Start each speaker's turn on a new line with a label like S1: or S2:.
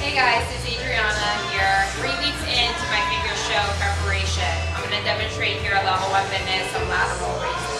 S1: Hey guys, it's Adriana here. 3 weeks into my figure show preparation. I'm going to demonstrate here at Level 1 Fitness some lateral raises.